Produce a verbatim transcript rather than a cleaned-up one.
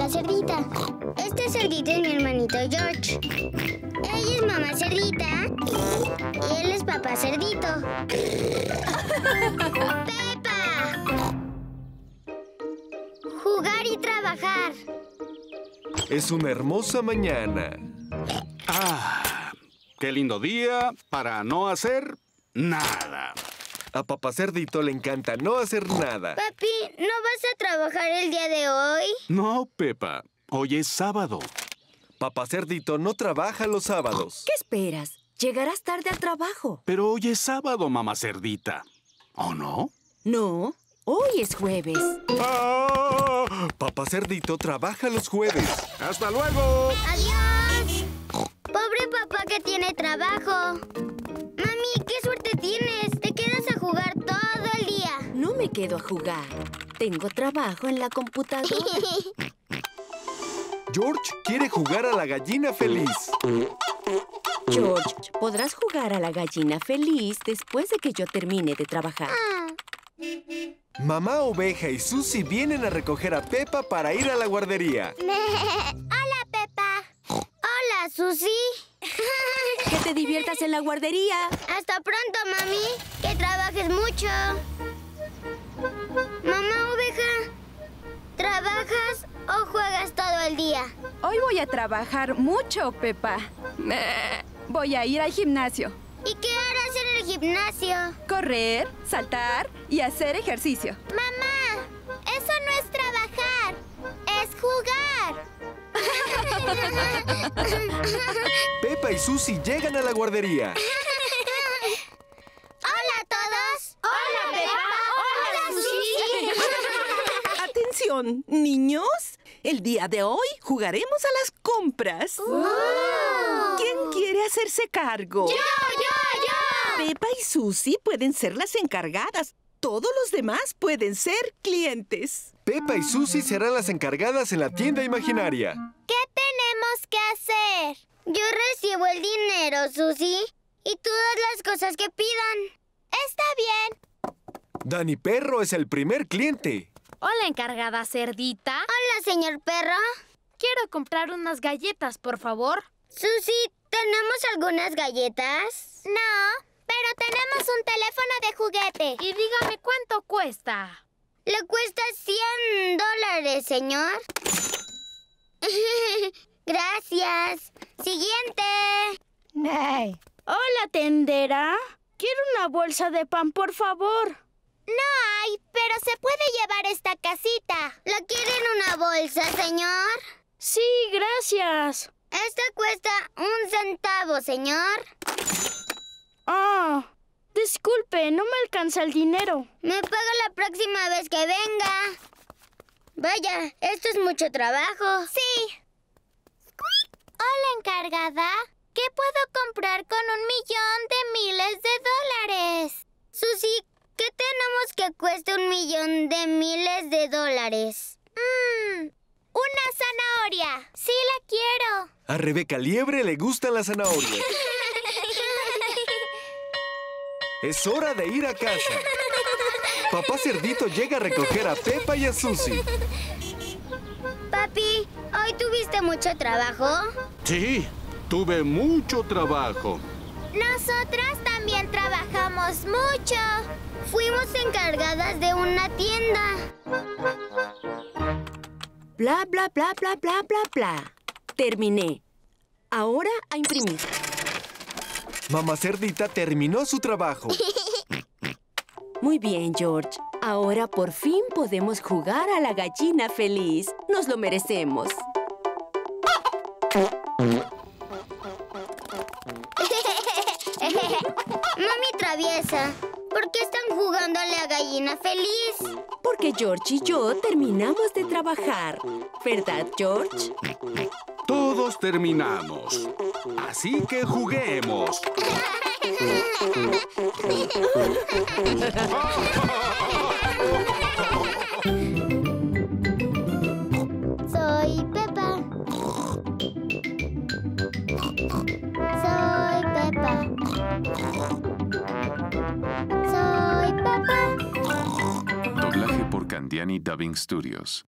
Hola, Cerdita. Este cerdito es mi hermanito George. Ella es mamá cerdita y él es papá cerdito. ¡Pepa! Jugar y trabajar. Es una hermosa mañana. ¡Ah! ¡Qué lindo día para no hacer nada! A papá cerdito le encanta no hacer nada. Papi, ¿no vas a trabajar el día de hoy? No, Pepa. Hoy es sábado. Papá cerdito no trabaja los sábados. ¿Qué esperas? Llegarás tarde al trabajo. Pero hoy es sábado, mamá cerdita. ¿O no? No, hoy es jueves. ¡Ah! Papá cerdito trabaja los jueves. ¡Hasta luego! ¡Adiós! Pobre papá que tiene trabajo. Mami, qué suerte tienes. Te quedas a jugar todo el día. No me quedo a jugar. Tengo trabajo en la computadora. George quiere jugar a la gallina feliz. George, podrás jugar a la gallina feliz después de que yo termine de trabajar. Ah. Mamá oveja y Susie vienen a recoger a Pepa para ir a la guardería. Hola, Pepa. Hola, Susie. Que te diviertas en la guardería. Hasta pronto, mami. Que trabajes mucho. Mamá oveja, ¿trabajas o juegas todo el día? Hoy voy a trabajar mucho, Pepa. Voy a ir al gimnasio. ¿Y qué harás en el gimnasio? Correr, saltar y hacer ejercicio. Mamá, eso no es trabajar, es jugar. Pepa y Susie llegan a la guardería. ¡Hola a todos! ¡Hola, Pepa! ¡Hola, Susie! ¡Atención, niños! El día de hoy jugaremos a las compras. ¡Oh! ¿Quién quiere hacerse cargo? ¡Yo, yo, yo! Pepa y Susie pueden ser las encargadas. Todos los demás pueden ser clientes. Pepa y Susie serán las encargadas en la tienda imaginaria. ¿Qué tenemos que hacer? Yo recibo el dinero, Susie, y tú das las cosas que pidan. Está bien. Dani Perro es el primer cliente. Hola, encargada cerdita. Hola, señor perro. Quiero comprar unas galletas, por favor. Susie, ¿tenemos algunas galletas? No, pero tenemos un teléfono de juguete. Y dígame cuánto cuesta. Le cuesta cien dólares, señor. Gracias. Siguiente. Hey. Hola, tendera. Quiero una bolsa de pan, por favor. No hay, pero se puede llevar esta casita. ¿La quiere en una bolsa, señor? Sí, gracias. Esta cuesta un centavo, señor. Ah, disculpe, no me alcanza el dinero. Me paga la próxima vez que venga. Vaya, esto es mucho trabajo. Sí. Hola, encargada. ¿Qué puedo comprar con un millón de miles de dólares? Susie, ¿qué tenemos que cueste un millón de miles de dólares? Mmm, una zanahoria. Sí la quiero. A Rebeca Liebre le gustan las zanahorias. Es hora de ir a casa. Papá Cerdito llega a recoger a Pepa y a Susie. Papi, ¿hoy tuviste mucho trabajo? Sí, tuve mucho trabajo. Nosotras también trabajamos mucho. Fuimos encargadas de una tienda. Bla, bla, bla, bla, bla, bla, bla. Terminé. Ahora a imprimir. Mamá Cerdita terminó su trabajo. Muy bien, George. Ahora por fin podemos jugar a la gallina feliz. Nos lo merecemos. Mami traviesa, ¿por qué están jugando a la gallina feliz? Porque George y yo terminamos de trabajar. ¿Verdad, George? Todos terminamos. Así que juguemos. Soy Pepa. Soy Pepa. Soy Pepa. Doblaje por Candiani Dubbing Studios.